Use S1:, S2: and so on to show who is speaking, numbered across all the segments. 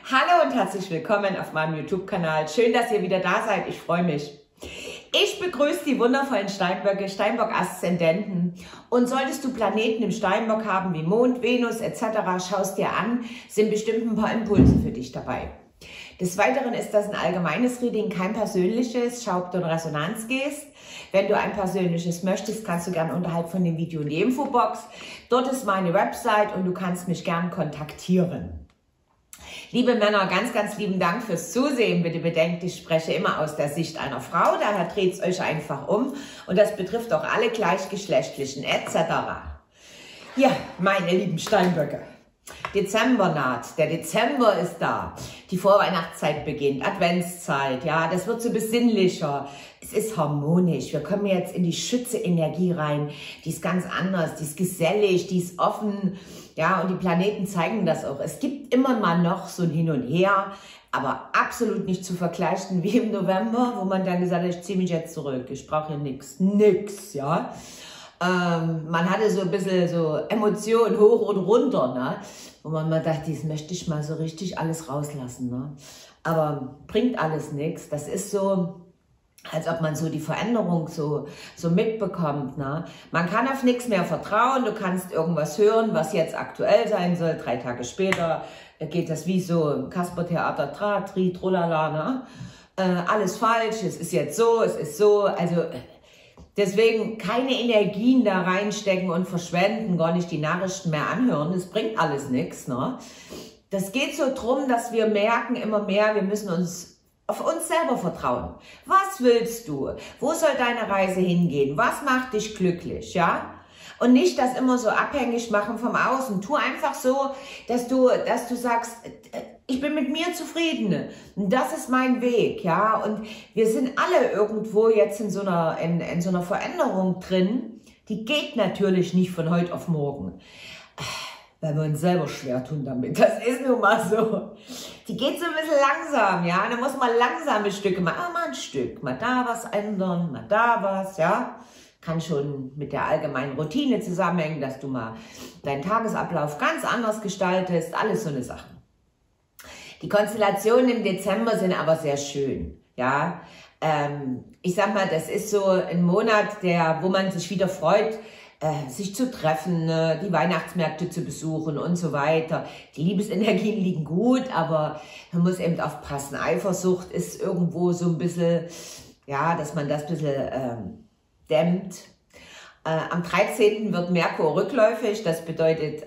S1: Hallo und herzlich willkommen auf meinem YouTube-Kanal. Schön, dass ihr wieder da seid. Ich freue mich. Ich begrüße die wundervollen Steinböcke, Steinbock-Aszendenten. Und solltest du Planeten im Steinbock haben, wie Mond, Venus etc., schaust dir an, sind bestimmt ein paar Impulse für dich dabei. Des Weiteren ist das ein allgemeines Reading, kein persönliches. Schau, ob du in Resonanz gehst. Wenn du ein persönliches möchtest, kannst du gerne unterhalb von dem Video in die Infobox. Dort ist meine Website und du kannst mich gern kontaktieren. Liebe Männer, ganz, ganz lieben Dank fürs Zusehen. Bitte bedenkt, ich spreche immer aus der Sicht einer Frau, daher dreht es euch einfach um. Und das betrifft auch alle Gleichgeschlechtlichen etc. Ja, meine lieben Steinböcke. Dezember naht, der Dezember ist da, die Vorweihnachtszeit beginnt, Adventszeit, ja, das wird so besinnlicher, es ist harmonisch, wir kommen jetzt in die Schütze-Energie rein, die ist ganz anders, die ist gesellig, die ist offen, ja, und die Planeten zeigen das auch. Es gibt immer mal noch so ein Hin und Her, aber absolut nicht zu vergleichen wie im November, wo man dann gesagt hat, ich ziehe mich jetzt zurück, ich brauche hier nix, ja. Man hatte so ein bisschen so Emotionen hoch und runter, ne? Wo man mal dachte, das möchte ich mal so richtig alles rauslassen, ne? Aber bringt alles nichts. Das ist so, als ob man so die Veränderung so mitbekommt, ne? Man kann auf nichts mehr vertrauen, du kannst irgendwas hören, was jetzt aktuell sein soll. 3 Tage später geht das wie so im Kaspertheater, Tralala, ne? Alles falsch, es ist jetzt so, es ist so, also... Deswegen keine Energien da reinstecken und verschwenden, gar nicht die Nachrichten mehr anhören. Das bringt alles nichts, ne? Das geht so drum, dass wir merken immer mehr, wir müssen uns auf uns selber vertrauen. Was willst du? Wo soll deine Reise hingehen? Was macht dich glücklich, ja? Und nicht das immer so abhängig machen vom Außen. Tu einfach so, dass du sagst, ich bin mit mir zufrieden. Das ist mein Weg, ja. Und wir sind alle irgendwo jetzt in so einer Veränderung drin. Die geht natürlich nicht von heute auf morgen, weil wir uns selber schwer tun damit. Das ist nun mal so. Die geht so ein bisschen langsam, ja. Da muss man langsame Stücke machen. Mal ein Stück, mal da was ändern, mal da was, ja. Kann schon mit der allgemeinen Routine zusammenhängen, dass du mal deinen Tagesablauf ganz anders gestaltest. Alles so eine Sache. Die Konstellationen im Dezember sind aber sehr schön, ja. Ich sag mal, das ist so ein Monat, wo man sich wieder freut, sich zu treffen, die Weihnachtsmärkte zu besuchen und so weiter. Die Liebesenergien liegen gut, aber man muss eben aufpassen. Eifersucht ist irgendwo so ein bisschen, ja, dass man das ein bisschen dämmt. Am 13. wird Merkur rückläufig, das bedeutet,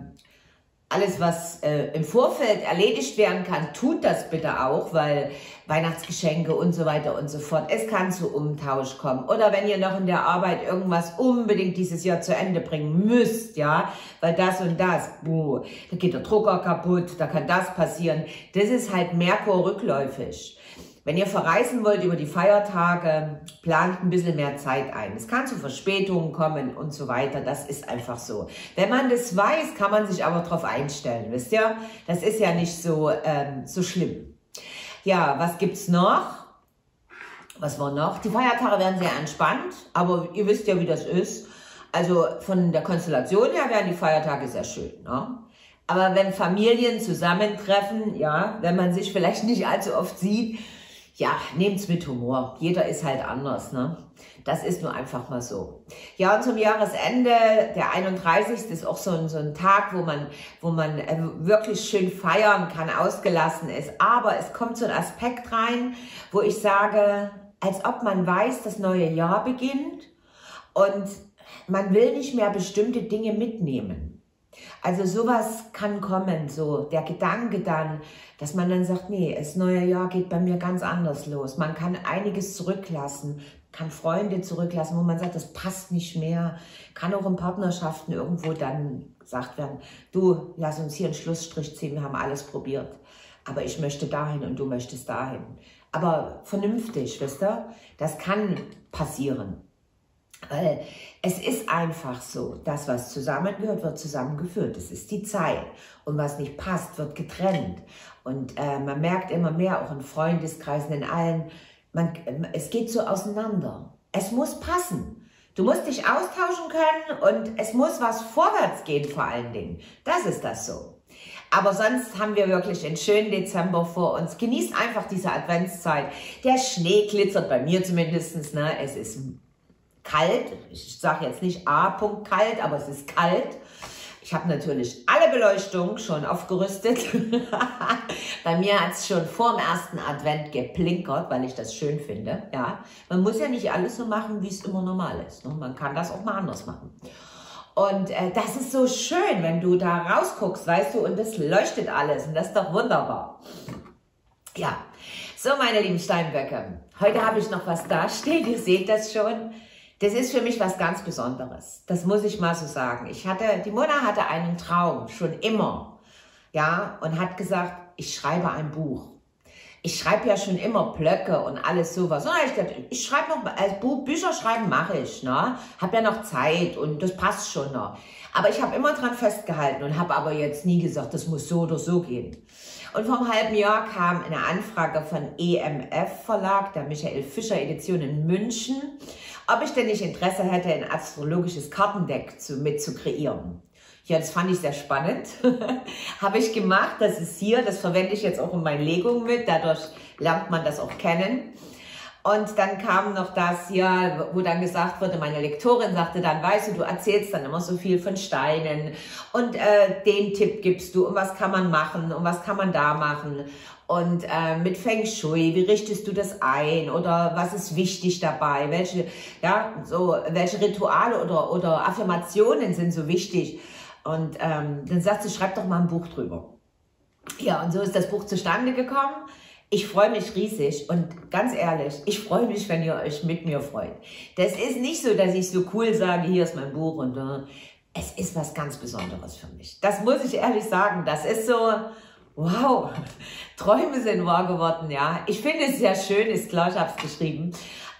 S1: alles, was im Vorfeld erledigt werden kann, tut das bitte auch, weil Weihnachtsgeschenke und so weiter und so fort, es kann zu Umtausch kommen. Oder wenn ihr noch in der Arbeit irgendwas unbedingt dieses Jahr zu Ende bringen müsst, ja, weil das und das, da geht der Drucker kaputt, da kann das passieren. Das ist halt Merkur rückläufig. Wenn ihr verreisen wollt über die Feiertage, plant ein bisschen mehr Zeit ein. Es kann zu Verspätungen kommen und so weiter. Das ist einfach so. Wenn man das weiß, kann man sich aber darauf einstellen. Wisst ihr? Das ist ja nicht so, so schlimm. Ja, was gibt's noch? Was war noch? Die Feiertage werden sehr entspannt, aber ihr wisst ja, wie das ist. Also von der Konstellation her werden die Feiertage sehr schön, ne? Aber wenn Familien zusammentreffen, ja, wenn man sich vielleicht nicht allzu oft sieht, ja, nehmt's mit Humor. Jeder ist halt anders, ne? Das ist nur einfach mal so. Ja, und zum Jahresende, der 31. ist auch so ein Tag, wo man wirklich schön feiern kann, ausgelassen ist. Aber es kommt so ein Aspekt rein, wo ich sage, als ob man weiß, das neue Jahr beginnt und man will nicht mehr bestimmte Dinge mitnehmen. Also sowas kann kommen, so der Gedanke dann, dass man dann sagt, nee, das neue Jahr geht bei mir ganz anders los. Man kann einiges zurücklassen, kann Freunde zurücklassen, wo man sagt, das passt nicht mehr. Kann auch in Partnerschaften irgendwo dann gesagt werden, du, lass uns hier einen Schlussstrich ziehen, wir haben alles probiert. Aber ich möchte dahin und du möchtest dahin. Aber vernünftig, wisst ihr, das kann passieren. Weil es ist einfach so, das, was zusammengehört, wird zusammengeführt. Das ist die Zeit. Und was nicht passt, wird getrennt. Und man merkt immer mehr, auch in Freundeskreisen, in allen, es geht so auseinander. Es muss passen. Du musst dich austauschen können und es muss was vorwärts gehen vor allen Dingen. Das ist das so. Aber sonst haben wir wirklich einen schönen Dezember vor uns. Genießt einfach diese Adventszeit. Der Schnee glitzert, bei mir zumindest. Ne? Es ist kalt. Ich sage jetzt nicht A-Punkt kalt, aber es ist kalt. Ich habe natürlich alle Beleuchtungen schon aufgerüstet. Bei mir hat es schon vor dem ersten Advent geblinkert, weil ich das schön finde. Ja, man muss ja nicht alles so machen, wie es immer normal ist. Ne? Man kann das auch mal anders machen. Und das ist so schön, wenn du da rausguckst, weißt du, und das leuchtet alles. Und das ist doch wunderbar. Ja, so meine lieben Steinböcke. Heute habe ich noch was dastehen. Ihr seht das schon. Das ist für mich was ganz Besonderes. Das muss ich mal so sagen. Die Mona hatte einen Traum, schon immer. Ja, und hat gesagt, ich schreibe ein Buch. Ich schreibe ja schon immer Blöcke und alles sowas. Und ich schreibe noch, als Bücher schreiben mache ich, ne? Habe ja noch Zeit und das passt schon noch. Aber ich habe immer dran festgehalten und habe aber jetzt nie gesagt, das muss so oder so gehen. Und vor einem halben Jahr kam eine Anfrage von EMF Verlag, der Michael Fischer Edition in München, ob ich denn nicht Interesse hätte, ein astrologisches Kartendeck mit zu kreieren. Ja, das fand ich sehr spannend. Habe ich gemacht, das ist hier, das verwende ich jetzt auch in meinen Legungen mit, dadurch lernt man das auch kennen. Und dann kam noch das hier, wo dann gesagt wurde, meine Lektorin sagte dann, weißt du erzählst dann immer so viel von Steinen und den Tipp gibst du und was kann man machen und was kann man da machen. Und mit Feng Shui, wie richtest du das ein oder was ist wichtig dabei, welche Rituale oder Affirmationen sind so wichtig. Und dann sagt sie, schreib doch mal ein Buch drüber. Ja, und so ist das Buch zustande gekommen. Ich freue mich riesig und ganz ehrlich, ich freue mich, wenn ihr euch mit mir freut. Das ist nicht so, dass ich so cool sage, hier ist mein Buch und es ist was ganz Besonderes für mich. Das muss ich ehrlich sagen. Das ist so, wow, Träume sind wahr geworden, ja. Ich finde es sehr schön, ist klar, ich habe es geschrieben.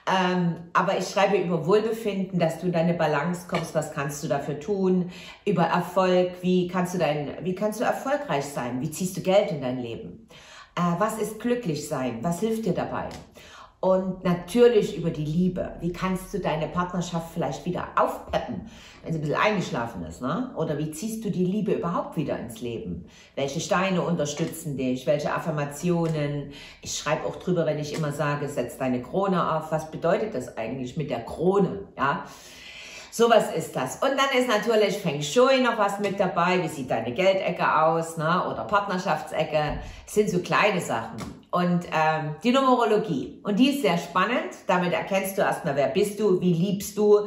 S1: Aber ich schreibe über Wohlbefinden, dass du in deine Balance kommst, was kannst du dafür tun, über Erfolg, wie kannst du erfolgreich sein, wie ziehst du Geld in dein Leben, was ist glücklich sein, was hilft dir dabei und natürlich über die Liebe, wie kannst du deine Partnerschaft vielleicht wieder aufpeppen, wenn sie ein bisschen eingeschlafen ist, ne? Oder wie ziehst du die Liebe überhaupt wieder ins Leben, welche Steine unterstützen dich, welche Affirmationen, ich schreibe auch drüber, wenn ich immer sage, setz deine Krone auf, was bedeutet das eigentlich mit der Krone, ja? Sowas ist das. Und dann ist natürlich Feng Shui noch was mit dabei. Wie sieht deine Geldecke aus, ne? Oder Partnerschaftsecke. Das sind so kleine Sachen. Und die Numerologie. Und die ist sehr spannend. Damit erkennst du erstmal, wer bist du, wie liebst du,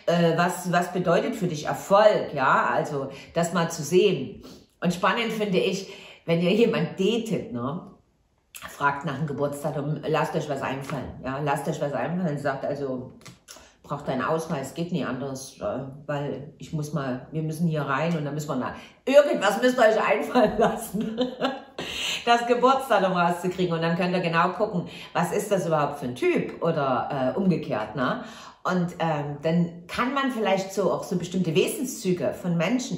S1: was bedeutet für dich Erfolg, ja? Also das mal zu sehen. Und spannend finde ich, wenn ihr jemand datet, ne? Fragt nach dem Geburtsdatum, lasst euch was einfallen. Ja? Lasst euch was einfallen. Sagt also, braucht deinen Ausweis, geht nie anders, weil wir müssen hier rein und dann müssen wir irgendwas müsst ihr euch einfallen lassen, das Geburtsdatum rauszukriegen und dann könnt ihr genau gucken, was ist das überhaupt für ein Typ oder umgekehrt, ne? Und dann kann man vielleicht auch so bestimmte Wesenszüge von Menschen,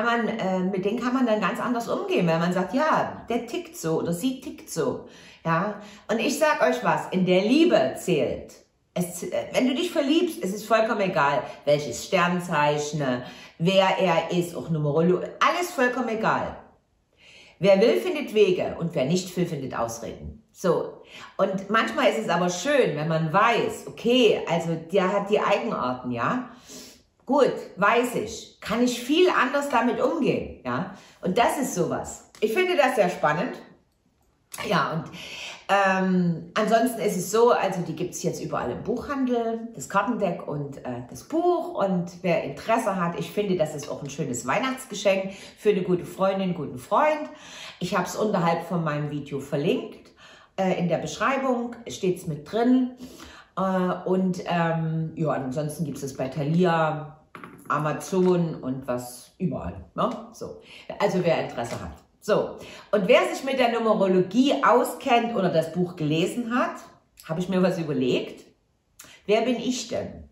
S1: mit denen kann man dann ganz anders umgehen, weil man sagt, ja, der tickt so oder sie tickt so, ja. Und ich sag euch was, in der Liebe zählt. Wenn du dich verliebst, ist es vollkommen egal, welches Sternzeichen, wer er ist, auch Numerologie, alles vollkommen egal. Wer will, findet Wege und wer nicht will, findet Ausreden. So. Und manchmal ist es aber schön, wenn man weiß, okay, also der hat die Eigenarten, ja. Gut, weiß ich. Kann ich viel anders damit umgehen, ja. Und das ist sowas. Ich finde das sehr spannend. Ja, und ansonsten ist es so, also die gibt es jetzt überall im Buchhandel, das Kartendeck und das Buch. Und wer Interesse hat, ich finde, das ist auch ein schönes Weihnachtsgeschenk für eine gute Freundin, einen guten Freund. Ich habe es unterhalb von meinem Video verlinkt. In der Beschreibung steht es mit drin. Ja, ansonsten gibt es es bei Thalia, Amazon und was überall. Ne? So. Also wer Interesse hat. So, und wer sich mit der Numerologie auskennt oder das Buch gelesen hat, habe ich mir was überlegt. Wer bin ich denn?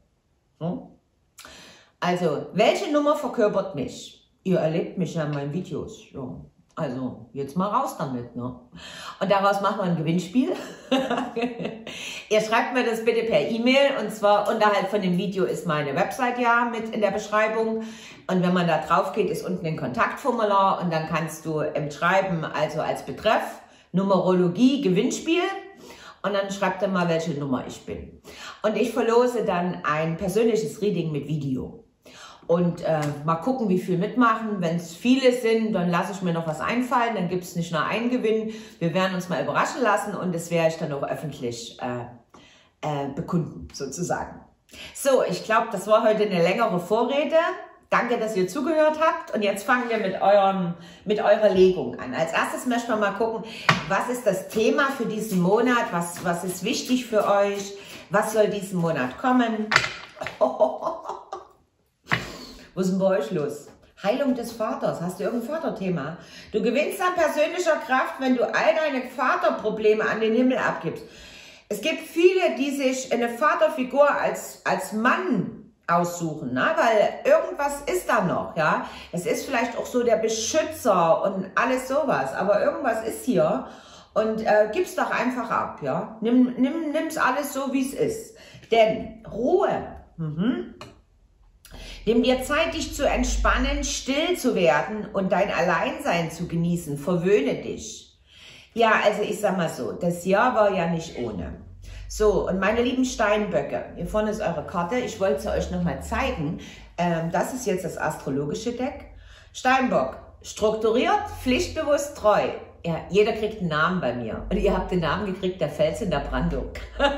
S1: Also, welche Nummer verkörpert mich? Ihr erlebt mich ja in meinen Videos. Ja. Also, jetzt mal raus damit. Ne? Und daraus machen wir ein Gewinnspiel. Ihr schreibt mir das bitte per E-Mail und zwar unterhalb von dem Video ist meine Website ja mit in der Beschreibung und wenn man da drauf geht, ist unten ein Kontaktformular und dann kannst du schreiben, also als Betreff Numerologie Gewinnspiel und dann schreibt er mal, welche Nummer ich bin. Und ich verlose dann ein persönliches Reading mit Video. Und mal gucken, wie viel mitmachen. Wenn es viele sind, dann lasse ich mir noch was einfallen. Dann gibt es nicht nur einen Gewinn. Wir werden uns mal überraschen lassen und das werde ich dann auch öffentlich bekunden, sozusagen. So, ich glaube, das war heute eine längere Vorrede. Danke, dass ihr zugehört habt. Und jetzt fangen wir mit eurer Legung an. Als erstes möchten wir mal gucken, was ist das Thema für diesen Monat? Was ist wichtig für euch? Was soll diesen Monat kommen? Was ist denn bei euch los? Heilung des Vaters. Hast du irgendein Vaterthema? Du gewinnst an persönlicher Kraft, wenn du all deine Vaterprobleme an den Himmel abgibst. Es gibt viele, die sich eine Vaterfigur als Mann aussuchen, ne? Weil irgendwas ist da noch. Ja? Es ist vielleicht auch so der Beschützer und alles sowas, aber irgendwas ist hier und gib's doch einfach ab. Ja? Nimm's alles so, wie es ist. Denn Ruhe. Nimm dir Zeit, dich zu entspannen, still zu werden und dein Alleinsein zu genießen. Verwöhne dich. Ja, also ich sag mal so, das Jahr war ja nicht ohne. So, und meine lieben Steinböcke, hier vorne ist eure Karte. Ich wollte sie euch nochmal zeigen. Das ist jetzt das astrologische Deck. Steinbock, strukturiert, pflichtbewusst, treu. Ja, jeder kriegt einen Namen bei mir. Und ihr habt den Namen gekriegt, der Fels in der Brandung.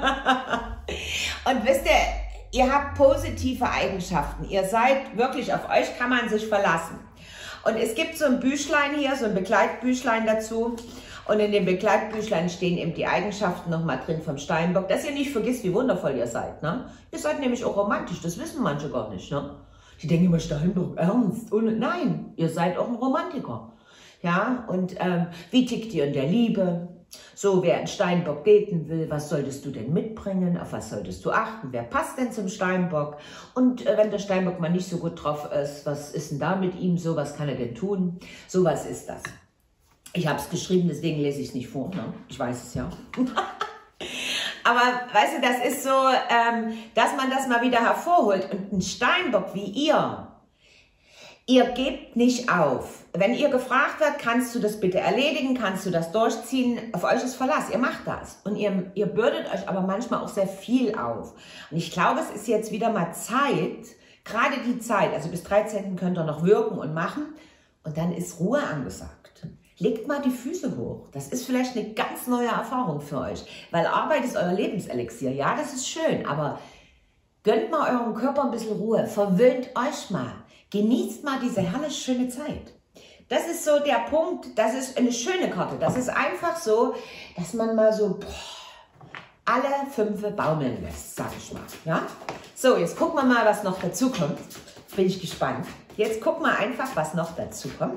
S1: Und wisst ihr, ihr habt positive Eigenschaften. Ihr seid wirklich, auf euch kann man sich verlassen. Und es gibt so ein Büchlein hier, so ein Begleitbüchlein dazu. Und in dem Begleitbüchlein stehen eben die Eigenschaften nochmal drin vom Steinbock, dass ihr nicht vergisst, wie wundervoll ihr seid. Ne? Ihr seid nämlich auch romantisch, das wissen manche gar nicht. Ne? Die denken immer, Steinbock, ernst. Und nein, ihr seid auch ein Romantiker. Ja, und wie tickt ihr in der Liebe? So, wer in Steinbock daten will, was solltest du denn mitbringen? Auf was solltest du achten? Wer passt denn zum Steinbock? Und wenn der Steinbock mal nicht so gut drauf ist, was ist denn da mit ihm so? Was kann er denn tun? So was ist das. Ich habe es geschrieben, deswegen lese ich es nicht vor. Ne? Ich weiß es ja. Aber weißt du, das ist so, dass man das mal wieder hervorholt. Und ein Steinbock wie ihr gebt nicht auf. Wenn ihr gefragt werdet, kannst du das bitte erledigen, kannst du das durchziehen, auf euch ist Verlass, ihr macht das. Und ihr bürdet euch aber manchmal auch sehr viel auf. Und ich glaube, es ist jetzt wieder mal Zeit, gerade die Zeit, also bis 13. könnt ihr noch wirken und machen und dann ist Ruhe angesagt. Legt mal die Füße hoch. Das ist vielleicht eine ganz neue Erfahrung für euch, weil Arbeit ist euer Lebenselixier. Ja, das ist schön, aber gönnt mal eurem Körper ein bisschen Ruhe, verwöhnt euch mal. Genießt mal diese herrlich schöne Zeit. Das ist so der Punkt, das ist eine schöne Karte. Das ist einfach so, dass man mal so alle 5 baumeln lässt, sag ich mal. Ja? So, jetzt gucken wir mal, was noch dazu kommt. Bin ich gespannt. Jetzt gucken wir einfach, was noch dazu kommt.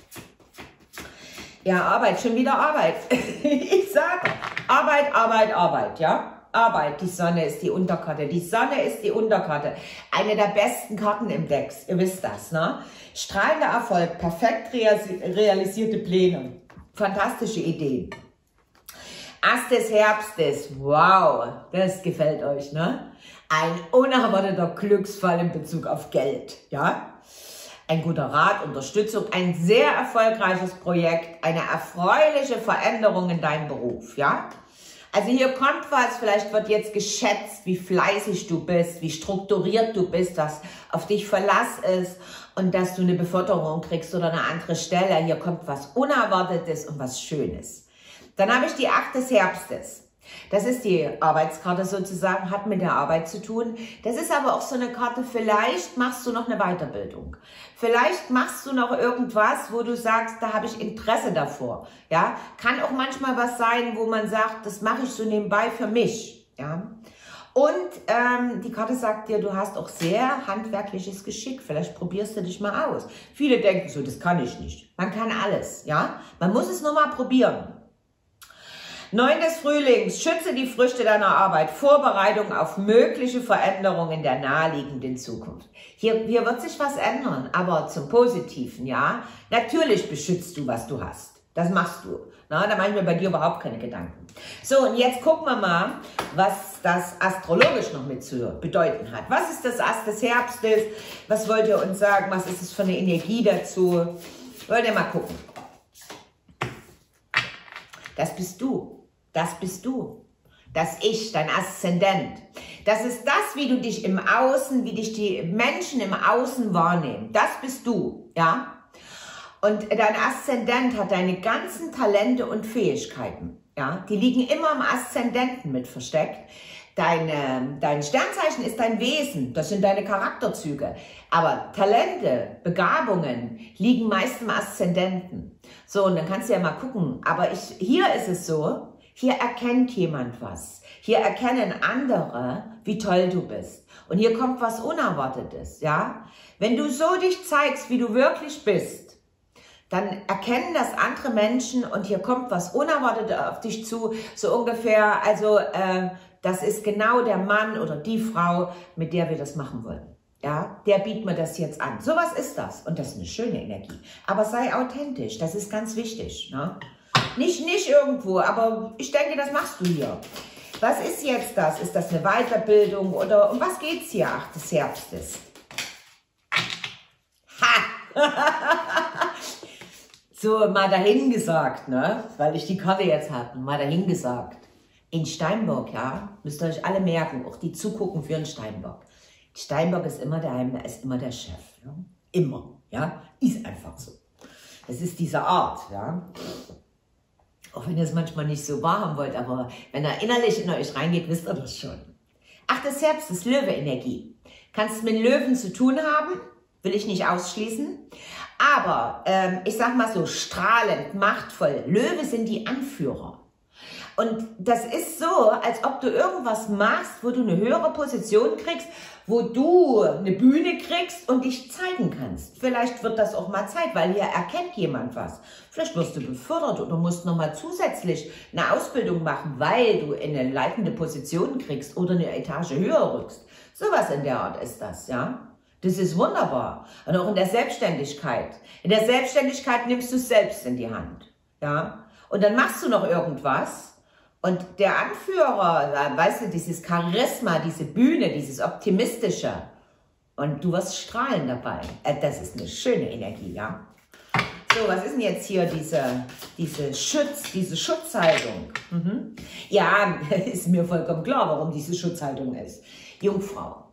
S1: Ja, Arbeit, schon wieder Arbeit. Ich sage Arbeit, Arbeit, Arbeit, ja. Arbeit, die Sonne ist die Unterkarte. Die Sonne ist die Unterkarte. Eine der besten Karten im Deck. Ihr wisst das, ne? Strahlender Erfolg, perfekt realisierte Pläne. Fantastische Ideen. Ast des Herbstes. Wow, das gefällt euch, ne? Ein unerwarteter Glücksfall in Bezug auf Geld, ja? Ein guter Rat, Unterstützung, ein sehr erfolgreiches Projekt, eine erfreuliche Veränderung in deinem Beruf, ja? Also hier kommt was, vielleicht wird jetzt geschätzt, wie fleißig du bist, wie strukturiert du bist, dass auf dich Verlass ist und dass du eine Beförderung kriegst oder eine andere Stelle. Hier kommt was Unerwartetes und was Schönes. Dann habe ich die 8 des Herbstes. Das ist die Arbeitskarte sozusagen, hat mit der Arbeit zu tun. Das ist aber auch so eine Karte, vielleicht machst du noch eine Weiterbildung. Vielleicht machst du noch irgendwas, wo du sagst, da habe ich Interesse davor. Ja, kann auch manchmal was sein, wo man sagt, das mache ich so nebenbei für mich. Ja. Und die Karte sagt dir, du hast auch sehr handwerkliches Geschick. Vielleicht probierst du dich mal aus. Viele denken so, das kann ich nicht. Man kann alles. Ja, man muss es nur mal probieren. 9 des Frühlings, schütze die Früchte deiner Arbeit, Vorbereitung auf mögliche Veränderungen in der naheliegenden Zukunft. Hier wird sich was ändern, aber zum Positiven, ja. Natürlich beschützt du, was du hast. Das machst du. Na, da mache ich mir bei dir überhaupt keine Gedanken. So, und jetzt gucken wir mal, was das astrologisch noch mit zu bedeuten hat. Was ist das Ast des Herbstes? Was wollt ihr uns sagen? Was ist es für eine Energie dazu? Wollt ihr mal gucken. Das bist du. Das bist du. Das Ich, dein Aszendent. Das ist das, wie du dich im Außen, wie dich die Menschen im Außen wahrnehmen. Das bist du, ja? Und dein Aszendent hat deine ganzen Talente und Fähigkeiten, ja? Die liegen immer im Aszendenten mit versteckt. Dein Sternzeichen ist dein Wesen, das sind deine Charakterzüge. Aber Talente, Begabungen liegen meist im Aszendenten. So, und dann kannst du ja mal gucken. Aber hier ist es so, hier erkennt jemand was. Hier erkennen andere, wie toll du bist. Und hier kommt was Unerwartetes, ja? Wenn du so dich zeigst, wie du wirklich bist, dann erkennen das andere Menschen und hier kommt was Unerwartetes auf dich zu, so ungefähr, also das ist genau der Mann oder die Frau, mit der wir das machen wollen. Ja, der bietet mir das jetzt an. So was ist das und das ist eine schöne Energie. Aber sei authentisch, das ist ganz wichtig. Ne? Nicht irgendwo, aber ich denke, das machst du hier. Was ist jetzt das? Ist das eine Weiterbildung oder um was geht es hier, Ach des Herbstes? Ha! So, mal dahin gesagt, ne? Weil ich die Karte jetzt hatte, mal dahin gesagt. In Steinbock, ja, müsst ihr euch alle merken, auch die zugucken für einen Steinbock. Steinbock ist immer der Chef, ja? Immer, ja, ist einfach so. Das ist diese Art, ja. Auch wenn ihr es manchmal nicht so wahrhaben wollt, aber wenn er innerlich in euch reingeht, wisst ihr das schon. Ach, das Herbst ist Löwe-Energie. Kannst mit Löwen zu tun haben, will ich nicht ausschließen. Aber ich sag mal so, strahlend, machtvoll. Löwe sind die Anführer. Und das ist so, als ob du irgendwas machst, wo du eine höhere Position kriegst, wo du eine Bühne kriegst und dich zeigen kannst. Vielleicht wird das auch mal Zeit, weil hier erkennt jemand was. Vielleicht wirst du befördert oder musst nochmal zusätzlich eine Ausbildung machen, weil du in eine leitende Position kriegst oder eine Etage höher rückst. Sowas in der Art ist das, ja. Das ist wunderbar. Und auch in der Selbstständigkeit. In der Selbstständigkeit nimmst du es selbst in die Hand, ja. Und dann machst du noch irgendwas. Und der Anführer, weißt du, dieses Charisma, diese Bühne, dieses Optimistische. Und du wirst strahlen dabei. Das ist eine schöne Energie, ja. So, was ist denn jetzt hier diese Schutzhaltung? Mhm. Ja, ist mir vollkommen klar, warum diese Schutzhaltung ist. Jungfrau.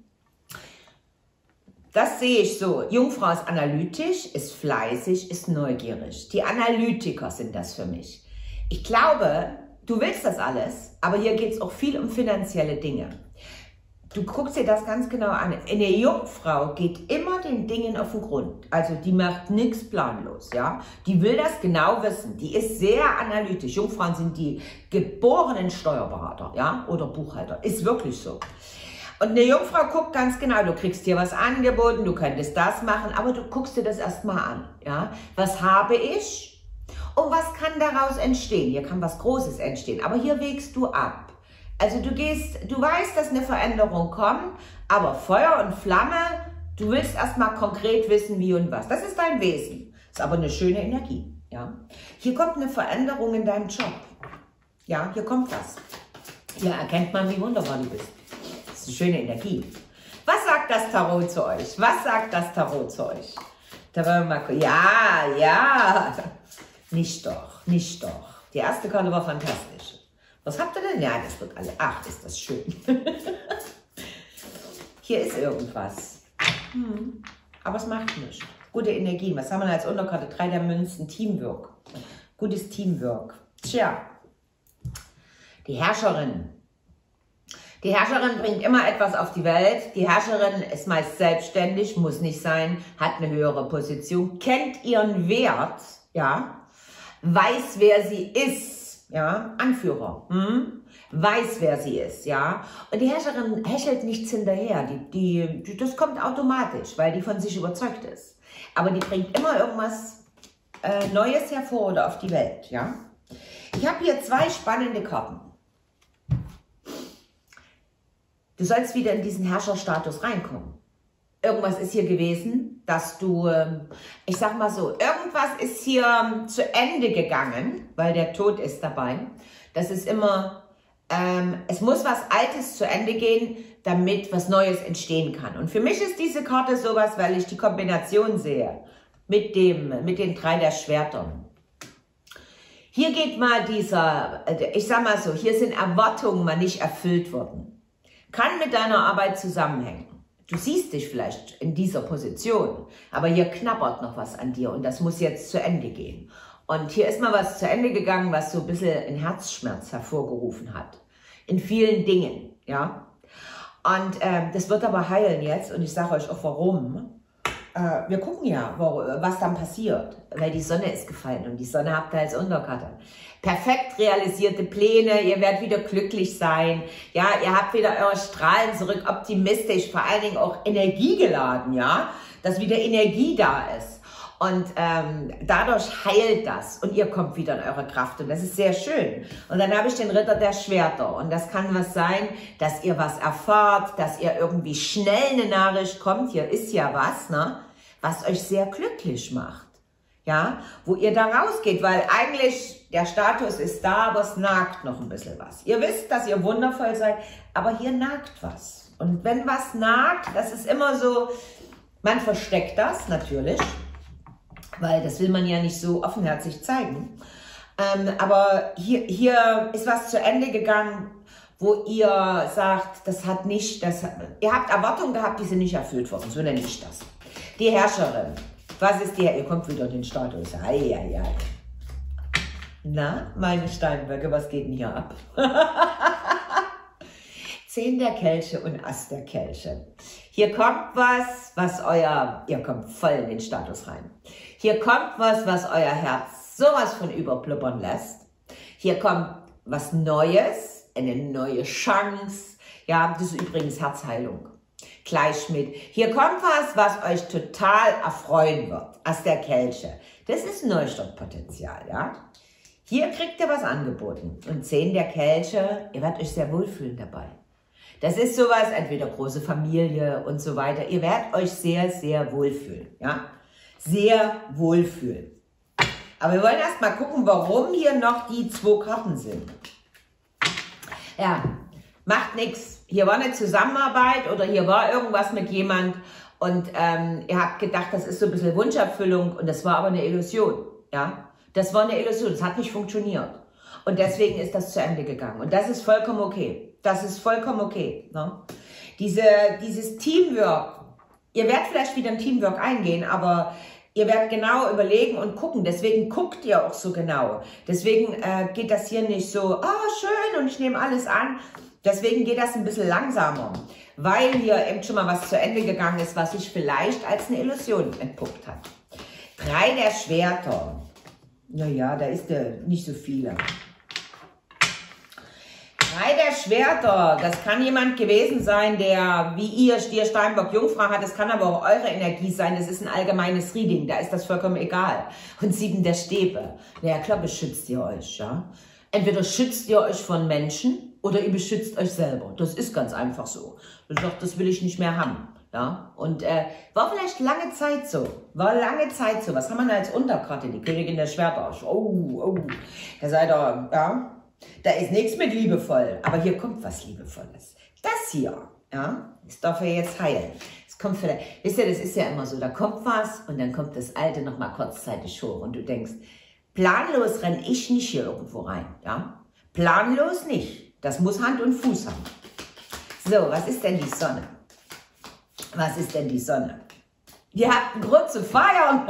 S1: Das sehe ich so. Jungfrau ist analytisch, ist fleißig, ist neugierig. Die Analytiker sind das für mich. Ich glaube, du willst das alles, aber hier geht es auch viel um finanzielle Dinge. Du guckst dir das ganz genau an. Eine Jungfrau geht immer den Dingen auf den Grund. Also die macht nichts planlos, ja. Die will das genau wissen. Die ist sehr analytisch. Jungfrauen sind die geborenen Steuerberater, ja, oder Buchhalter. Ist wirklich so. Und eine Jungfrau guckt ganz genau, du kriegst dir was angeboten, du könntest das machen, aber du guckst dir das erstmal an, ja. Was habe ich? Und was kann daraus entstehen? Hier kann was Großes entstehen, aber hier wägst du ab. Also du weißt, dass eine Veränderung kommt, aber Feuer und Flamme, du willst erstmal konkret wissen, wie und was. Das ist dein Wesen. Ist aber eine schöne Energie, ja. Hier kommt eine Veränderung in deinem Job. Ja, hier kommt was. Hier erkennt man, wie wunderbar du bist. Das ist eine schöne Energie. Was sagt das Tarot zu euch? Was sagt das Tarot zu euch? Da wollen wir mal gucken. Ja, ja. Nicht doch, nicht doch. Die erste Karte war fantastisch. Was habt ihr denn? Ja, das wird alle. Ach, ist das schön. Hier ist irgendwas. Aber es macht nichts. Gute Energien. Was haben wir als Unterkarte? 3 der Münzen. Teamwork. Gutes Teamwork. Tja. Die Herrscherin. Die Herrscherin bringt immer etwas auf die Welt. Die Herrscherin ist meist selbstständig, muss nicht sein, hat eine höhere Position, kennt ihren Wert, ja. Weiß, wer sie ist, ja, Anführer, weiß, wer sie ist, ja, und die Herrscherin hechelt nichts hinterher, das kommt automatisch, weil die von sich überzeugt ist, aber die bringt immer irgendwas Neues hervor oder auf die Welt, ja. Ich habe hier 2 spannende Karten. Du sollst wieder in diesen Herrscherstatus reinkommen, irgendwas ist hier gewesen, dass du, ich sag mal so, irgendwas ist hier zu Ende gegangen, weil der Tod ist dabei. Das ist immer, es muss was Altes zu Ende gehen, damit was Neues entstehen kann. Und für mich ist diese Karte sowas, weil ich die Kombination sehe mit den 3 der Schwertern. Hier geht mal dieser, ich sag mal so, hier sind Erwartungen mal nicht erfüllt worden. Kann mit deiner Arbeit zusammenhängen. Du siehst dich vielleicht in dieser Position, aber hier knabbert noch was an dir und das muss jetzt zu Ende gehen. Und hier ist mal was zu Ende gegangen, was so ein bisschen einen Herzschmerz hervorgerufen hat. In vielen Dingen, ja. Und das wird aber heilen jetzt und ich sage euch auch warum. Wir gucken ja, was dann passiert, weil die Sonne ist gefallen und die Sonne habt ihr als Unterkarte. Perfekt realisierte Pläne, ihr werdet wieder glücklich sein, ja, ihr habt wieder eure Strahlen zurück, optimistisch, vor allen Dingen auch energiegeladen, ja, dass wieder Energie da ist. Und dadurch heilt das und ihr kommt wieder in eure Kraft und das ist sehr schön. Und dann habe ich den Ritter der Schwerter und das kann was sein, dass ihr was erfahrt, dass ihr irgendwie schnell eine Nachricht kommt, hier ist ja was, ne, was euch sehr glücklich macht, ja, wo ihr da rausgeht, weil eigentlich der Status ist da, aber es nagt noch ein bisschen was. Ihr wisst, dass ihr wundervoll seid, aber hier nagt was. Und wenn was nagt, das ist immer so, man versteckt das natürlich, weil das will man ja nicht so offenherzig zeigen. Aber hier ist was zu Ende gegangen, wo ihr sagt, ihr habt Erwartungen gehabt, die sind nicht erfüllt worden, so nenne ich das. Die Herrscherin, was ist ihr kommt wieder in den Status, ei. Na, meine Steinböcke, was geht denn hier ab? 10 der Kelche und Ass der Kelche. Hier kommt was ihr kommt voll in den Status rein. Hier kommt was euer Herz sowas von überblubbern lässt. Hier kommt was Neues, eine neue Chance. Ja, das ist übrigens Herzheilung. Gleich mit. Hier kommt was euch total erfreuen wird. Ass der Kelche. Das ist Neustartpotenzial, ja. Hier kriegt ihr was angeboten. Und 10 der Kelche, ihr werdet euch sehr wohlfühlen dabei. Das ist sowas, entweder große Familie und so weiter. Ihr werdet euch sehr, sehr wohlfühlen, ja. Sehr wohlfühlen. Aber wir wollen erst mal gucken, warum hier noch die 2 Karten sind. Ja, macht nichts. Hier war eine Zusammenarbeit oder hier war irgendwas mit jemand und ihr habt gedacht, das ist so ein bisschen Wunscherfüllung und das war aber eine Illusion, ja. Das war eine Illusion, das hat nicht funktioniert. Und deswegen ist das zu Ende gegangen. Und das ist vollkommen okay. Das ist vollkommen okay. Ne? Dieses Teamwork, ihr werdet vielleicht wieder ein Teamwork eingehen, aber ihr werdet genau überlegen und gucken. Deswegen guckt ihr auch so genau. Deswegen geht das hier nicht so, schön und ich nehme alles an. Deswegen geht das ein bisschen langsamer, weil hier eben schon mal was zu Ende gegangen ist, was sich vielleicht als eine Illusion entpuppt hat. 3 der Schwerter. Naja, da ist nicht so viele. 3 der Schwerter, das kann jemand gewesen sein, der wie ihr Stier, Steinbock, Jungfrau hat, das kann aber auch eure Energie sein, das ist ein allgemeines Reading, da ist das vollkommen egal. Und 7 der Stäbe, naja klar beschützt ihr euch, ja. Entweder schützt ihr euch von Menschen oder ihr beschützt euch selber, das ist ganz einfach so. Du sagst, das will ich nicht mehr haben, ja. Und war vielleicht lange Zeit so, was haben wir denn als Unterkarte, die Königin der Schwerter, da seid ihr, ja. Da ist nichts mit liebevoll, aber hier kommt was Liebevolles. Das hier, ja, das darf ja jetzt heilen. Es kommt vielleicht, wisst ihr, das ist ja immer so, da kommt was und dann kommt das Alte nochmal kurzzeitig hoch und du denkst, planlos renne ich nicht hier irgendwo rein, ja. Planlos nicht, das muss Hand und Fuß haben. So, was ist denn die Sonne? Was ist denn die Sonne? Ihr habt einen Grund zu feiern.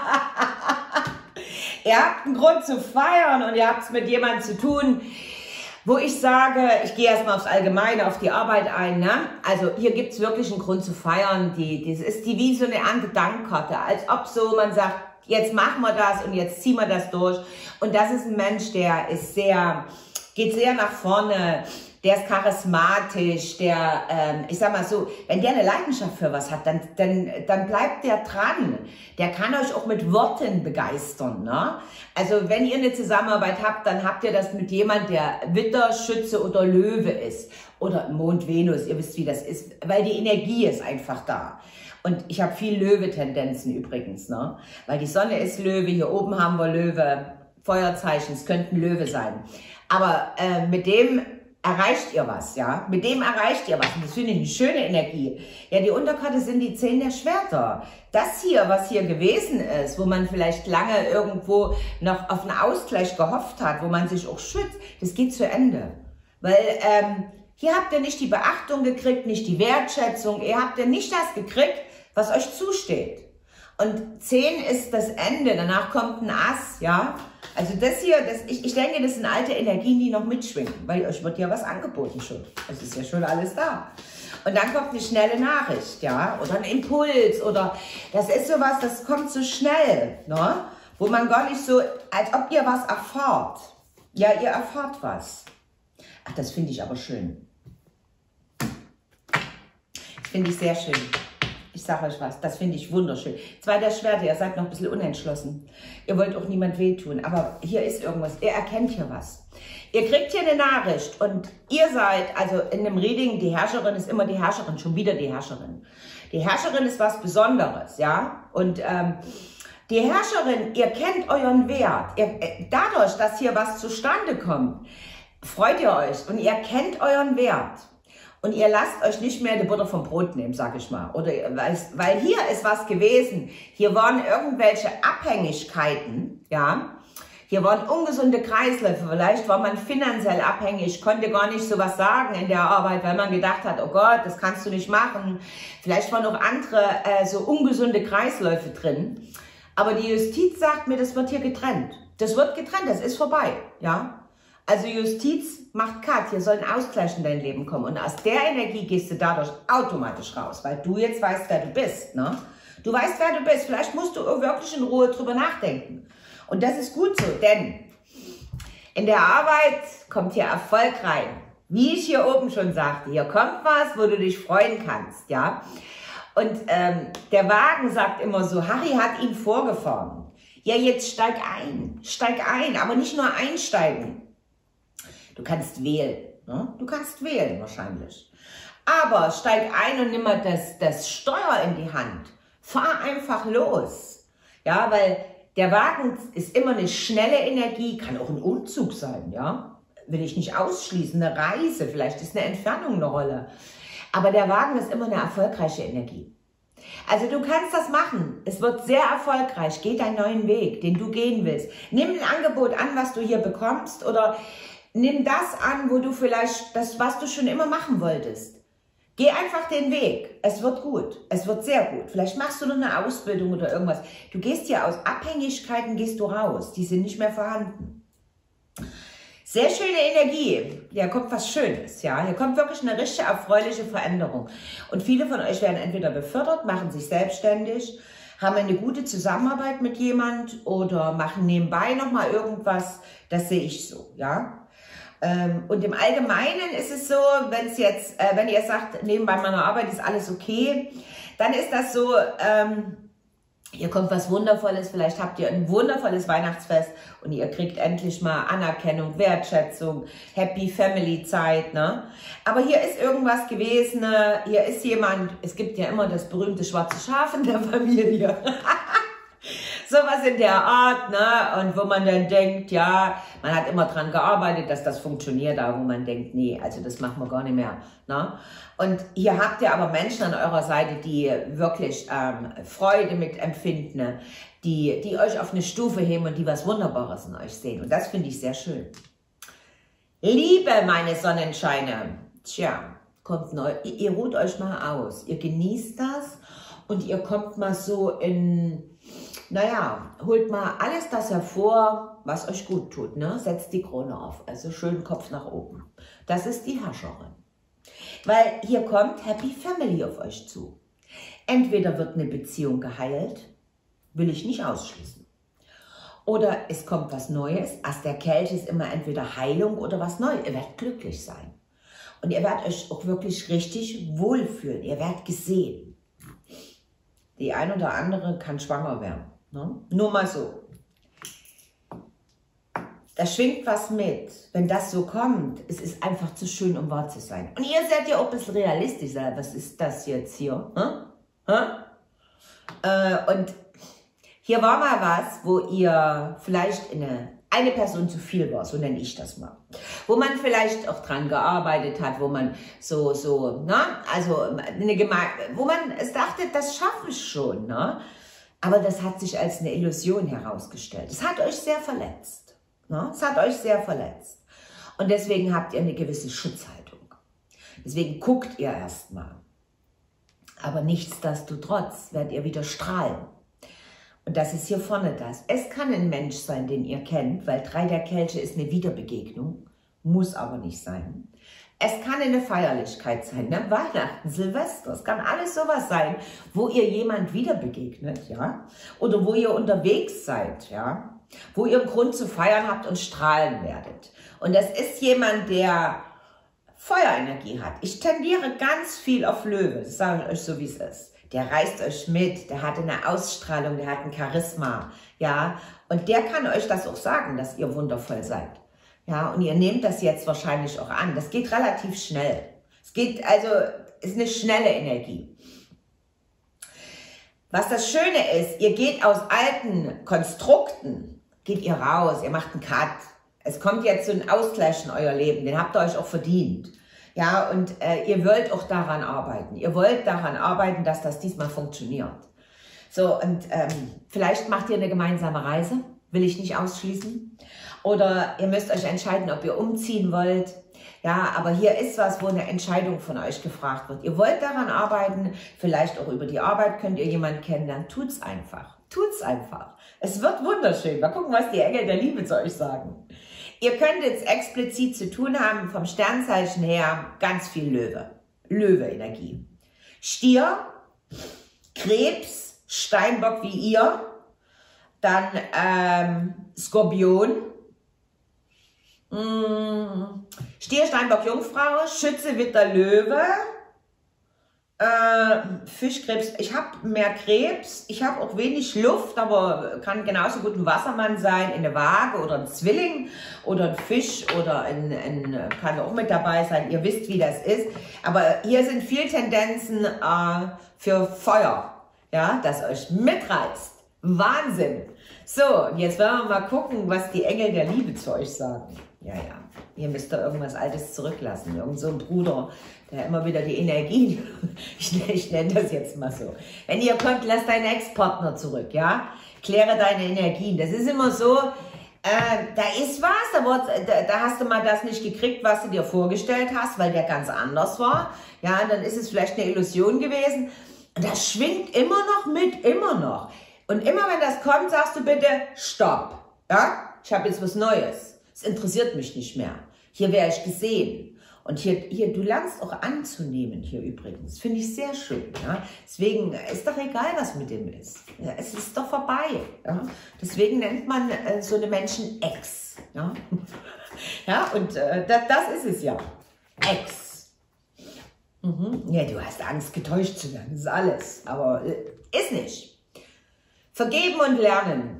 S1: Ihr habt einen Grund zu feiern und ihr habt es mit jemandem zu tun, wo ich sage, ich gehe erstmal aufs Allgemeine, auf die Arbeit ein. Ne? Also hier gibt es wirklich einen Grund zu feiern. Das ist die wie so eine Erntedankkarte, als ob so man sagt, jetzt machen wir das und jetzt ziehen wir das durch. Und das ist ein Mensch, der ist geht sehr nach vorne, der ist charismatisch, der, ich sag mal so, wenn der eine Leidenschaft für was hat, dann bleibt der dran. Der kann euch auch mit Worten begeistern, ne? Also wenn ihr eine Zusammenarbeit habt, dann habt ihr das mit jemand, der Widder, Schütze oder Löwe ist. Oder Mond, Venus, ihr wisst, wie das ist, weil die Energie ist einfach da. Und ich habe viel Löwe-Tendenzen übrigens, ne? Weil die Sonne ist Löwe, hier oben haben wir Löwe, Feuerzeichen, es könnten Löwe sein. Aber mit dem erreicht ihr was, ja? Mit dem erreicht ihr was. Und das finde ich eine schöne Energie. Ja, die Unterkarte sind die 10 der Schwerter. Das hier, was hier gewesen ist, wo man vielleicht lange irgendwo noch auf einen Ausgleich gehofft hat, wo man sich auch schützt, das geht zu Ende. Weil hier habt ihr nicht die Beachtung gekriegt, nicht die Wertschätzung, ihr habt ja nicht das gekriegt, was euch zusteht. Und 10 ist das Ende, danach kommt ein Ass, ja? Also das hier, ich denke, das sind alte Energien, die noch mitschwingen, weil euch wird ja was angeboten schon. Es ist ja schon alles da. Und dann kommt eine schnelle Nachricht, ja? Oder ein Impuls, oder das ist sowas, das kommt so schnell, ne? Wo man gar nicht so, als ob ihr was erfahrt. Ja, ihr erfahrt was. Ach, das finde ich aber schön. Das finde ich sehr schön. Ich sage euch was, das finde ich wunderschön. 2 der Schwerter, ihr seid noch ein bisschen unentschlossen. Ihr wollt auch niemand wehtun, aber hier ist irgendwas. Ihr erkennt hier was. Ihr kriegt hier eine Nachricht und ihr seid, also in einem Reading, die Herrscherin ist immer die Herrscherin, schon wieder die Herrscherin. Die Herrscherin ist was Besonderes, ja? Und die Herrscherin, ihr kennt euren Wert. Dadurch, dass hier was zustande kommt, freut ihr euch und ihr kennt euren Wert. Und ihr lasst euch nicht mehr die Butter vom Brot nehmen, sag ich mal. Oder, weil hier ist was gewesen. Hier waren irgendwelche Abhängigkeiten, ja. Hier waren ungesunde Kreisläufe. Vielleicht war man finanziell abhängig, konnte gar nicht so was sagen in der Arbeit, weil man gedacht hat, oh Gott, das kannst du nicht machen. Vielleicht waren noch andere so ungesunde Kreisläufe drin. Aber die Justiz sagt mir, das wird hier getrennt. Das wird getrennt, das ist vorbei, ja. Also Justiz macht Cut, hier soll ein Ausgleich in dein Leben kommen. Und aus der Energie gehst du dadurch automatisch raus, weil du jetzt weißt, wer du bist, ne? Du weißt, wer du bist. Vielleicht musst du wirklich in Ruhe drüber nachdenken. Und das ist gut so, denn in der Arbeit kommt hier Erfolg rein. Wie ich hier oben schon sagte, hier kommt was, wo du dich freuen kannst, ja? Und der Wagen sagt immer so, Harry hat ihn vorgefahren. Ja, jetzt steig ein, aber nicht nur einsteigen. Du kannst wählen, ne? Du kannst wählen wahrscheinlich. Aber steig ein und nimm mal das Steuer in die Hand. Fahr einfach los. Ja, weil der Wagen ist immer eine schnelle Energie, kann auch ein Umzug sein, ja. Will ich nicht ausschließen, eine Reise, vielleicht ist eine Entfernung eine Rolle. Aber der Wagen ist immer eine erfolgreiche Energie. Also du kannst das machen. Es wird sehr erfolgreich. Geh deinen neuen Weg, den du gehen willst. Nimm ein Angebot an, was du hier bekommst, oder nimm das an, wo du vielleicht, das, was du schon immer machen wolltest. Geh einfach den Weg. Es wird gut. Es wird sehr gut. Vielleicht machst du noch eine Ausbildung oder irgendwas. Du gehst hier aus Abhängigkeiten, gehst du raus. Die sind nicht mehr vorhanden. Sehr schöne Energie. Hier kommt was Schönes, ja. Hier kommt wirklich eine richtige erfreuliche Veränderung. Und viele von euch werden entweder befördert, machen sich selbstständig, haben eine gute Zusammenarbeit mit jemand oder machen nebenbei nochmal irgendwas. Das sehe ich so, ja. Und im Allgemeinen ist es so, wenn ihr sagt, nebenbei meiner Arbeit ist alles okay, dann ist das so, hier kommt was Wundervolles, vielleicht habt ihr ein wundervolles Weihnachtsfest und ihr kriegt endlich mal Anerkennung, Wertschätzung, Happy Family Zeit, ne? Aber hier ist irgendwas gewesen, hier ist jemand, es gibt ja immer das berühmte schwarze Schaf in der Familie. Sowas in der Art, ne? Und wo man dann denkt, ja, man hat immer dran gearbeitet, dass das funktioniert, aber wo man denkt, nee, also das machen wir gar nicht mehr, ne? Und hier habt ihr aber Menschen an eurer Seite, die wirklich Freude mit empfinden, ne? Die euch auf eine Stufe heben und die was Wunderbares in euch sehen. Und das finde ich sehr schön. Liebe, meine Sonnenscheine. Tja, kommt neu. Ihr ruht euch mal aus. Ihr genießt das und ihr kommt mal so in... Naja, holt mal alles das hervor, was euch gut tut, ne? Setzt die Krone auf, also schön Kopf nach oben. Das ist die Herrscherin. Weil hier kommt Happy Family auf euch zu. Entweder wird eine Beziehung geheilt, will ich nicht ausschließen. Oder es kommt was Neues, aus der Kälte ist immer entweder Heilung oder was Neues. Ihr werdet glücklich sein. Und ihr werdet euch auch wirklich richtig wohlfühlen. Ihr werdet gesehen. Die ein oder andere kann schwanger werden. Ne? Nur mal so. Da schwingt was mit. Wenn das so kommt, es ist einfach zu schön, um wahr zu sein. Und ihr seid ja auch ein bisschen realistisch. Was ist das jetzt hier? Und hier war mal was, wo ihr vielleicht eine Person zu viel war, so nenne ich das mal. Wo man vielleicht auch dran gearbeitet hat, wo man wo man es dachte, das schaffe ich schon, ne? Aber das hat sich als eine Illusion herausgestellt. Es hat euch sehr verletzt. Ne? Es hat euch sehr verletzt. Und deswegen habt ihr eine gewisse Schutzhaltung. Deswegen guckt ihr erstmal. Aber nichtsdestotrotz werdet ihr wieder strahlen. Und das ist hier vorne das. Es kann ein Mensch sein, den ihr kennt, weil 3 der Kelche ist eine Wiederbegegnung. Muss aber nicht sein. Es kann eine Feierlichkeit sein, ne? Weihnachten, Silvester. Es kann alles sowas sein, wo ihr jemand wieder begegnet, ja? Oder wo ihr unterwegs seid, ja? Wo ihr einen Grund zu feiern habt und strahlen werdet. Und das ist jemand, der Feuerenergie hat. Ich tendiere ganz viel auf Löwe, das sage ich euch so, wie es ist. Der reißt euch mit, der hat eine Ausstrahlung, der hat ein Charisma, ja. Und der kann euch das auch sagen, dass ihr wundervoll seid. Ja, und ihr nehmt das jetzt wahrscheinlich auch an. Das geht relativ schnell. Es geht also, ist eine schnelle Energie. Was das Schöne ist, ihr geht aus alten Konstrukten, geht ihr raus, ihr macht einen Cut. Es kommt jetzt so ein Ausgleich in euer Leben, den habt ihr euch auch verdient. Ja, und ihr wollt auch daran arbeiten. Ihr wollt daran arbeiten, dass das diesmal funktioniert. So, und vielleicht macht ihr eine gemeinsame Reise, will ich nicht ausschließen. Oder ihr müsst euch entscheiden, ob ihr umziehen wollt. Ja, aber hier ist was, wo eine Entscheidung von euch gefragt wird. Ihr wollt daran arbeiten, vielleicht auch über die Arbeit könnt ihr jemanden kennenlernen. Tut's einfach. Tut's einfach. Es wird wunderschön. Mal gucken, was die Engel der Liebe zu euch sagen. Ihr könnt jetzt explizit zu tun haben, vom Sternzeichen her, ganz viel Löwe. Löwe-Energie. Stier, Krebs, Steinbock wie ihr, dann Skorpion, Stier, Steinbock, Jungfrau, Schütze, Widder, Löwe, Fischkrebs. Ich habe mehr Krebs, ich habe auch wenig Luft, aber kann genauso gut ein Wassermann sein, eine Waage oder ein Zwilling oder ein Fisch oder kann auch mit dabei sein. Ihr wisst, wie das ist. Aber hier sind viel Tendenzen für Feuer, ja, das euch mitreißt. Wahnsinn. So, und jetzt werden wir mal gucken, was die Engel der Liebe zu euch sagen. Ja, ihr müsst da irgendwas Altes zurücklassen. Irgend so ein Bruder, der immer wieder die Energie, ich nenne das jetzt mal so. Wenn ihr kommt, lass deinen Ex-Partner zurück, ja? Kläre deine Energien. Das ist immer so, da ist was, da hast du mal das nicht gekriegt, was du dir vorgestellt hast, weil der ganz anders war. Ja, dann ist es vielleicht eine Illusion gewesen. Und das schwingt immer noch mit, immer noch. Und immer wenn das kommt, sagst du bitte, stopp. Ja? Ich habe jetzt was Neues. Es interessiert mich nicht mehr. Hier wäre ich gesehen. Und hier, du lernst auch anzunehmen hier übrigens. Finde ich sehr schön. Ja? Deswegen ist doch egal, was mit dem ist. Ja, es ist doch vorbei. Ja? Deswegen nennt man so eine Menschen Ex. Ja, ja, und das ist es ja. Ex. Ja, du hast Angst, getäuscht zu werden. Das ist alles. Aber ist nicht. Vergeben und lernen.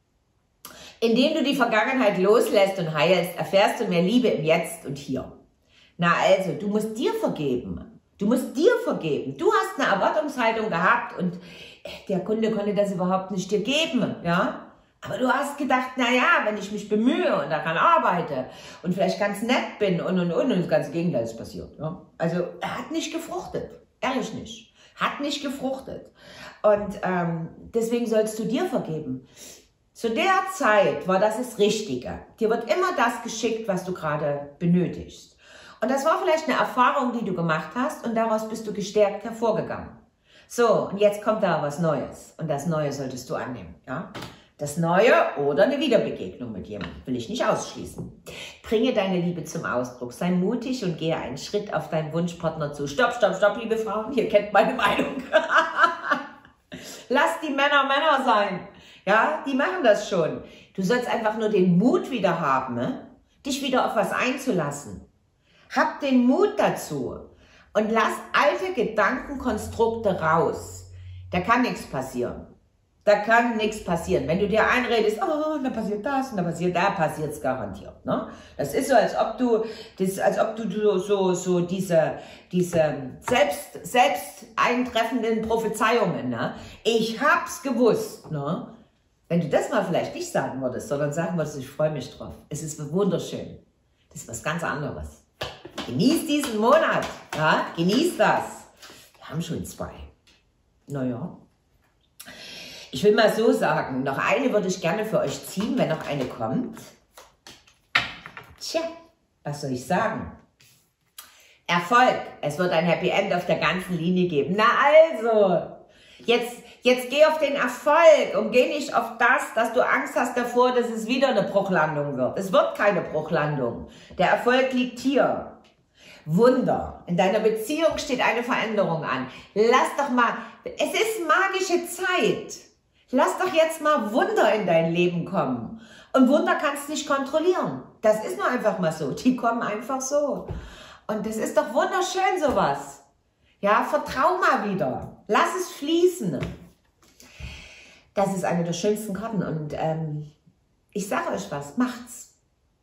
S1: Indem du die Vergangenheit loslässt und heilst, erfährst du mehr Liebe im Jetzt und Hier. Na also, du musst dir vergeben. Du musst dir vergeben. Du hast eine Erwartungshaltung gehabt und der Kunde konnte das überhaupt nicht dir geben, ja? Aber du hast gedacht, naja, wenn ich mich bemühe und daran arbeite und vielleicht ganz nett bin und das ganze Gegenteil ist passiert. Ja? Also, er hat nicht gefruchtet. Ehrlich nicht. Hat nicht gefruchtet. Und deswegen sollst du dir vergeben. Zu der Zeit war das das Richtige. Dir wird immer das geschickt, was du gerade benötigst. Und das war vielleicht eine Erfahrung, die du gemacht hast und daraus bist du gestärkt hervorgegangen. So, und jetzt kommt da was Neues. Und das Neue solltest du annehmen. Ja? Das Neue oder eine Wiederbegegnung mit jemandem, will ich nicht ausschließen. Bringe deine Liebe zum Ausdruck. Sei mutig und gehe einen Schritt auf deinen Wunschpartner zu. Stopp, stopp, stopp, liebe Frauen. Ihr kennt meine Meinung. Lass die Männer Männer sein. Ja, die machen das schon. Du sollst einfach nur den Mut wieder haben, ne? Dich wieder auf was einzulassen. Hab den Mut dazu und lass alte Gedankenkonstrukte raus. Da kann nichts passieren. Da kann nichts passieren. Wenn du dir einredest, oh, da passiert das und da passiert es garantiert. Ne? Das ist so, als ob du diese selbst eintreffenden Prophezeiungen, ne? Ich hab's gewusst, ne? Wenn du das mal vielleicht nicht sagen würdest, sondern sagen würdest, ich freue mich drauf. Es ist wunderschön. Das ist was ganz anderes. Genieß diesen Monat, ja? Genieß das. Wir haben schon 2. Naja. Ich will mal so sagen, noch eine würde ich gerne für euch ziehen, wenn noch eine kommt. Tja, was soll ich sagen? Erfolg. Es wird ein Happy End auf der ganzen Linie geben. Na also, jetzt geh auf den Erfolg und geh nicht auf das, dass du Angst hast davor, dass es wieder eine Bruchlandung wird. Es wird keine Bruchlandung. Der Erfolg liegt hier. Wunder. In deiner Beziehung steht eine Veränderung an. Lass doch mal, es ist magische Zeit. Lass doch jetzt mal Wunder in dein Leben kommen. Und Wunder kannst du nicht kontrollieren. Das ist nur einfach mal so. Die kommen einfach so. Und das ist doch wunderschön, sowas. Ja, vertrau mal wieder. Lass es fließen. Das ist eine der schönsten Karten. Und ich sage euch was, macht's.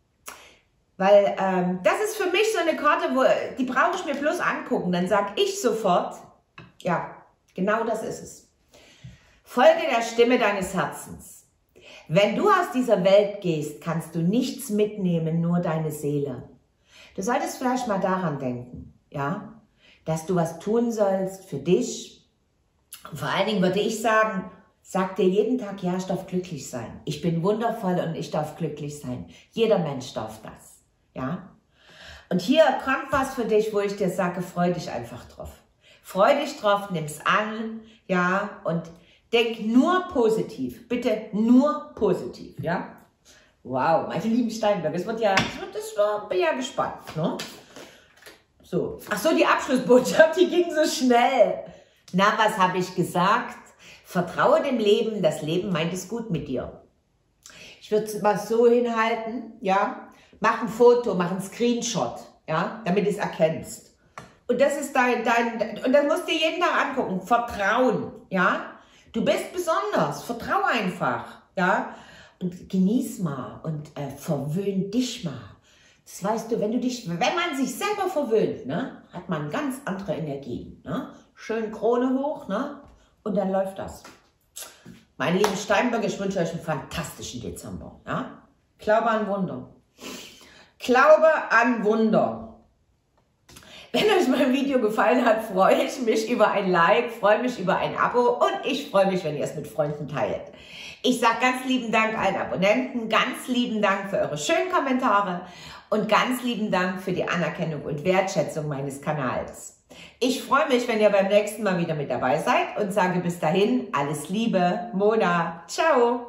S1: Weil das ist für mich so eine Karte, die brauche ich mir bloß angucken. Dann sage ich sofort, ja, genau das ist es. Folge der Stimme deines Herzens. Wenn du aus dieser Welt gehst, kannst du nichts mitnehmen, nur deine Seele. Du solltest vielleicht mal daran denken, ja, dass du was tun sollst für dich. Und vor allen Dingen würde ich sagen, sag dir jeden Tag, ja, ich darf glücklich sein. Ich bin wundervoll und ich darf glücklich sein. Jeder Mensch darf das, ja. Und hier kommt was für dich, wo ich dir sage, freu dich einfach drauf. Freu dich drauf, nimm's an, ja, und denk nur positiv, bitte nur positiv, ja? Wow, meine lieben Steinberg, bin ja gespannt, ne? So, ach so, die Abschlussbotschaft, die ging so schnell. Na, was habe ich gesagt? Vertraue dem Leben, das Leben meint es gut mit dir. Ich würde es mal so hinhalten, ja? Mach ein Foto, mach einen Screenshot, ja? Damit du es erkennst. Und das ist und das musst du dir jeden Tag angucken. Vertrauen, ja? Du bist besonders, vertrau einfach, ja, und genieß mal und verwöhn dich mal. Das weißt du, wenn man sich selber verwöhnt, ne, hat man ganz andere Energien, ne, schön Krone hoch, ne, und dann läuft das. Meine lieben Steinberg, ich wünsche euch einen fantastischen Dezember, ja, glaube an Wunder. Glaube an Wunder. Wenn euch mein Video gefallen hat, freue ich mich über ein Like, freue mich über ein Abo und ich freue mich, wenn ihr es mit Freunden teilt. Ich sage ganz lieben Dank allen Abonnenten, ganz lieben Dank für eure schönen Kommentare und ganz lieben Dank für die Anerkennung und Wertschätzung meines Kanals. Ich freue mich, wenn ihr beim nächsten Mal wieder mit dabei seid und sage bis dahin alles Liebe, Mona, ciao!